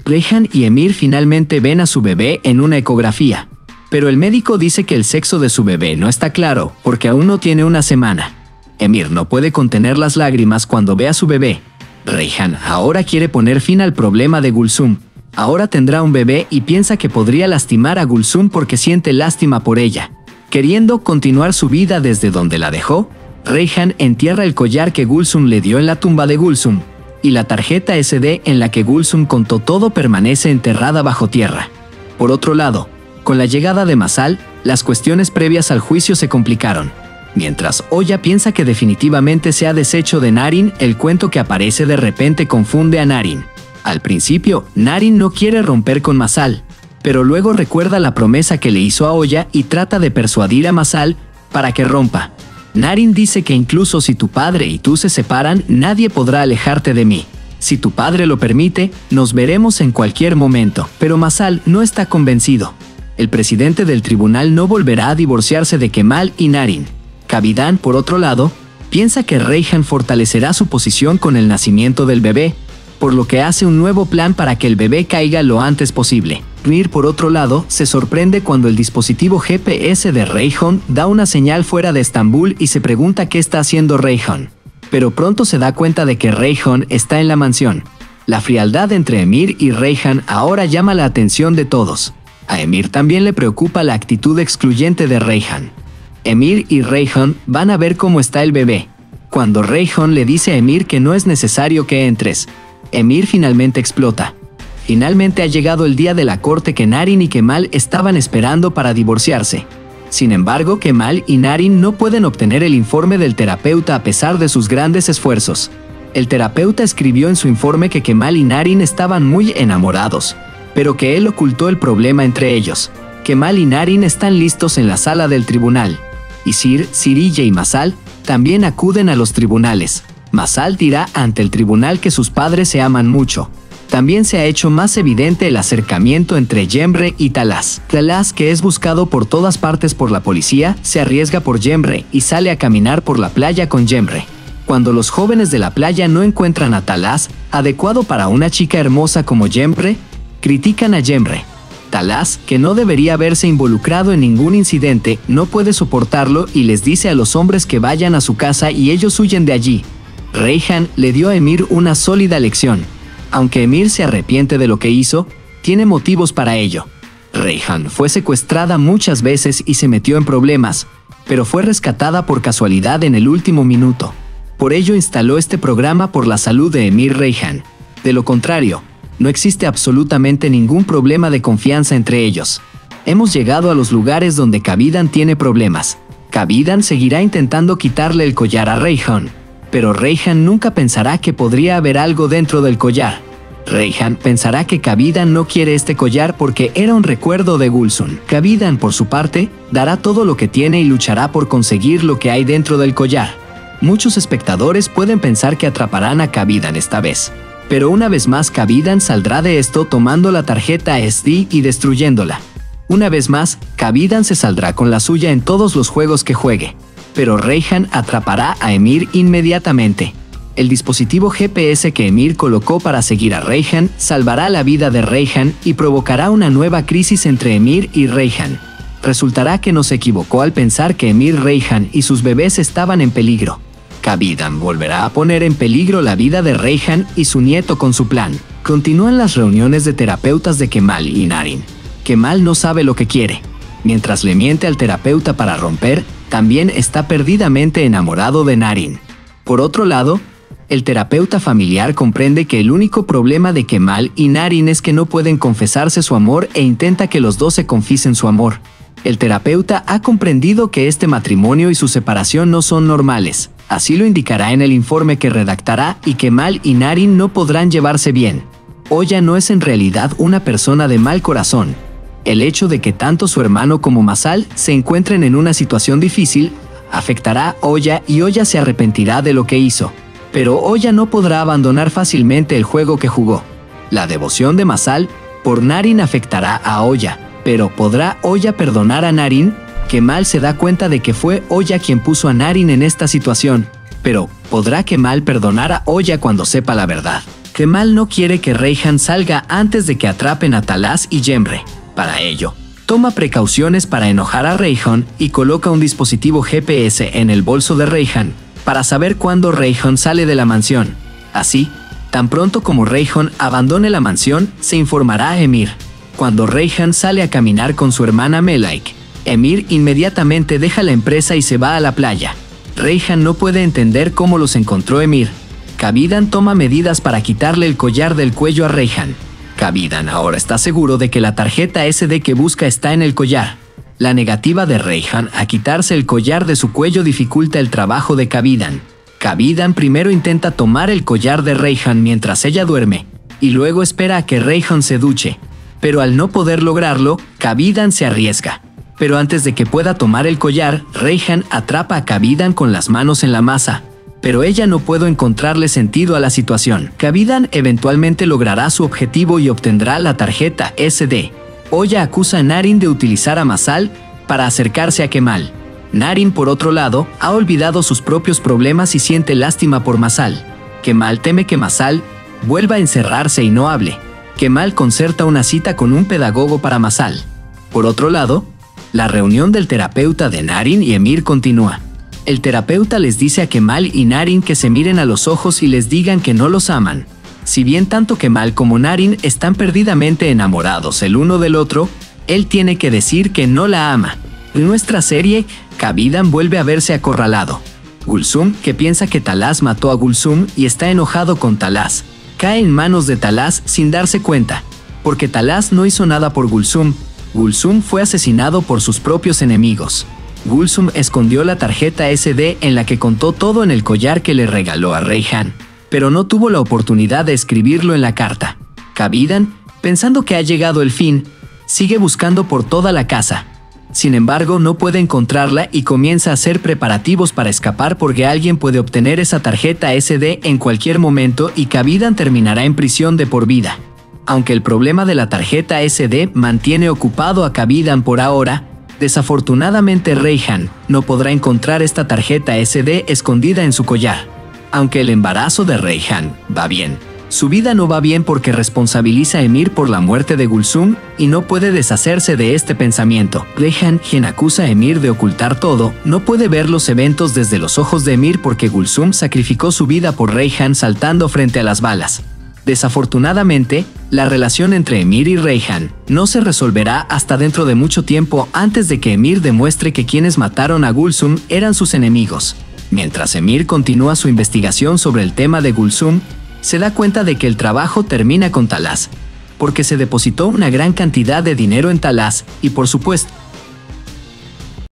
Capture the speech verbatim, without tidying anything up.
Reihan y Emir finalmente ven a su bebé en una ecografía. Pero el médico dice que el sexo de su bebé no está claro, porque aún no tiene una semana. Emir no puede contener las lágrimas cuando ve a su bebé. Reihan ahora quiere poner fin al problema de Gulsum. Ahora tendrá un bebé y piensa que podría lastimar a Gulsum porque siente lástima por ella. Queriendo continuar su vida desde donde la dejó, Reihan entierra el collar que Gulsum le dio en la tumba de Gulsum, y la tarjeta ese de en la que Gulsum contó todo permanece enterrada bajo tierra. Por otro lado, con la llegada de Masal, las cuestiones previas al juicio se complicaron. Mientras Oya piensa que definitivamente se ha deshecho de Naren, el cuento que aparece de repente confunde a Naren. Al principio, Naren no quiere romper con Masal, pero luego recuerda la promesa que le hizo a Oya y trata de persuadir a Masal para que rompa. Naren dice que incluso si tu padre y tú se separan, nadie podrá alejarte de mí. Si tu padre lo permite, nos veremos en cualquier momento. Pero Masal no está convencido. El presidente del tribunal no volverá a divorciarse de Kemal y Naren. Cavidán, por otro lado, piensa que Reihan fortalecerá su posición con el nacimiento del bebé, por lo que hace un nuevo plan para que el bebé caiga lo antes posible. Mir, por otro lado, se sorprende cuando el dispositivo G P S de Reihan da una señal fuera de Estambul y se pregunta qué está haciendo Reihan. Pero pronto se da cuenta de que Reihan está en la mansión. La frialdad entre Emir y Reihan ahora llama la atención de todos. A Emir también le preocupa la actitud excluyente de Reihan. Emir y Reihan van a ver cómo está el bebé. Cuando Reihan le dice a Emir que no es necesario que entres, Emir finalmente explota. Finalmente ha llegado el día de la corte que Naren y Kemal estaban esperando para divorciarse. Sin embargo, Kemal y Naren no pueden obtener el informe del terapeuta a pesar de sus grandes esfuerzos. El terapeuta escribió en su informe que Kemal y Naren estaban muy enamorados, pero que él ocultó el problema entre ellos. Kemal y Naren están listos en la sala del tribunal. Isir, Sirilla y Masal también acuden a los tribunales. Masal dirá ante el tribunal que sus padres se aman mucho. También se ha hecho más evidente el acercamiento entre Cemre y Talas. Talas, que es buscado por todas partes por la policía, se arriesga por Cemre y sale a caminar por la playa con Cemre. Cuando los jóvenes de la playa no encuentran a Talas, adecuado para una chica hermosa como Cemre, critican a Cemre. Talas, que no debería haberse involucrado en ningún incidente, no puede soportarlo y les dice a los hombres que vayan a su casa y ellos huyen de allí. Reihan le dio a Emir una sólida lección. Aunque Emir se arrepiente de lo que hizo, tiene motivos para ello. Reihan fue secuestrada muchas veces y se metió en problemas, pero fue rescatada por casualidad en el último minuto. Por ello instaló este programa por la salud de Emir Reihan. De lo contrario, no existe absolutamente ningún problema de confianza entre ellos. Hemos llegado a los lugares donde Cavidan tiene problemas. Cavidan seguirá intentando quitarle el collar a Reihan, pero Reihan nunca pensará que podría haber algo dentro del collar. Reihan pensará que Cavidan no quiere este collar porque era un recuerdo de Gulsum. Cavidan, por su parte, dará todo lo que tiene y luchará por conseguir lo que hay dentro del collar. Muchos espectadores pueden pensar que atraparán a Cavidan esta vez, pero una vez más Cavidan saldrá de esto tomando la tarjeta S D y destruyéndola. Una vez más, Cavidan se saldrá con la suya en todos los juegos que juegue, pero Reihan atrapará a Emir inmediatamente. El dispositivo G P S que Emir colocó para seguir a Reihan salvará la vida de Reihan y provocará una nueva crisis entre Emir y Reihan. Resultará que no se equivocó al pensar que Emir Reihan y sus bebés estaban en peligro. Cavidan volverá a poner en peligro la vida de Reihan y su nieto con su plan. Continúan las reuniones de terapeutas de Kemal y Naren. Kemal no sabe lo que quiere. Mientras le miente al terapeuta para romper, también está perdidamente enamorado de Naren. Por otro lado, el terapeuta familiar comprende que el único problema de Kemal y Naren es que no pueden confesarse su amor e intenta que los dos se confiesen su amor. El terapeuta ha comprendido que este matrimonio y su separación no son normales. Así lo indicará en el informe que redactará y Kemal y Naren no podrán llevarse bien. Oya no es en realidad una persona de mal corazón. El hecho de que tanto su hermano como Masal se encuentren en una situación difícil afectará a Oya y Oya se arrepentirá de lo que hizo. Pero Oya no podrá abandonar fácilmente el juego que jugó. La devoción de Masal por Naren afectará a Oya, pero ¿podrá Oya perdonar a Naren? Kemal se da cuenta de que fue Oya quien puso a Naren en esta situación, pero ¿podrá Kemal perdonar a Oya cuando sepa la verdad? Kemal no quiere que Reyhan salga antes de que atrapen a Talas y Cemre. Para ello, toma precauciones para enojar a Reyhan y coloca un dispositivo G P S en el bolso de Reyhan para saber cuándo Reyhan sale de la mansión. Así, tan pronto como Reyhan abandone la mansión, se informará a Emir. Cuando Reyhan sale a caminar con su hermana Melaik, Emir inmediatamente deja la empresa y se va a la playa. Reyhan no puede entender cómo los encontró Emir. Cavidan toma medidas para quitarle el collar del cuello a Reyhan. Cavidan ahora está seguro de que la tarjeta S D que busca está en el collar. La negativa de Reyhan a quitarse el collar de su cuello dificulta el trabajo de Cavidan. Cavidan primero intenta tomar el collar de Reyhan mientras ella duerme, y luego espera a que Reyhan se duche. Pero al no poder lograrlo, Cavidan se arriesga. Pero antes de que pueda tomar el collar, Reyhan atrapa a Cavidan con las manos en la masa. Pero ella no puede encontrarle sentido a la situación. Cavidan eventualmente logrará su objetivo y obtendrá la tarjeta S D. Oya acusa a Naren de utilizar a Masal para acercarse a Kemal. Naren, por otro lado, ha olvidado sus propios problemas y siente lástima por Masal. Kemal teme que Masal vuelva a encerrarse y no hable. Kemal concerta una cita con un pedagogo para Masal. Por otro lado, la reunión del terapeuta de Naren y Emir continúa. El terapeuta les dice a Kemal y Naren que se miren a los ojos y les digan que no los aman. Si bien tanto Kemal como Naren están perdidamente enamorados el uno del otro, él tiene que decir que no la ama. En nuestra serie, Cavidan vuelve a verse acorralado. Gulsum, que piensa que Talas mató a Gulsum y está enojado con Talas, cae en manos de Talas sin darse cuenta, porque Talas no hizo nada por Gulsum. Gulsum fue asesinado por sus propios enemigos. Gulsum escondió la tarjeta S D en la que contó todo en el collar que le regaló a Reyhan, pero no tuvo la oportunidad de escribirlo en la carta. Cavidan, pensando que ha llegado el fin, sigue buscando por toda la casa. Sin embargo, no puede encontrarla y comienza a hacer preparativos para escapar porque alguien puede obtener esa tarjeta S D en cualquier momento y Cavidan terminará en prisión de por vida. Aunque el problema de la tarjeta S D mantiene ocupado a Cavidan por ahora, desafortunadamente Reyhan no podrá encontrar esta tarjeta S D escondida en su collar. Aunque el embarazo de Reyhan va bien, su vida no va bien porque responsabiliza a Emir por la muerte de Gulsum y no puede deshacerse de este pensamiento. Reyhan, quien acusa a Emir de ocultar todo, no puede ver los eventos desde los ojos de Emir porque Gulsum sacrificó su vida por Reyhan saltando frente a las balas. Desafortunadamente, la relación entre Emir y Reyhan no se resolverá hasta dentro de mucho tiempo antes de que Emir demuestre que quienes mataron a Gulsum eran sus enemigos. Mientras Emir continúa su investigación sobre el tema de Gulsum, se da cuenta de que el trabajo termina con Talas, porque se depositó una gran cantidad de dinero en Talas y, por supuesto,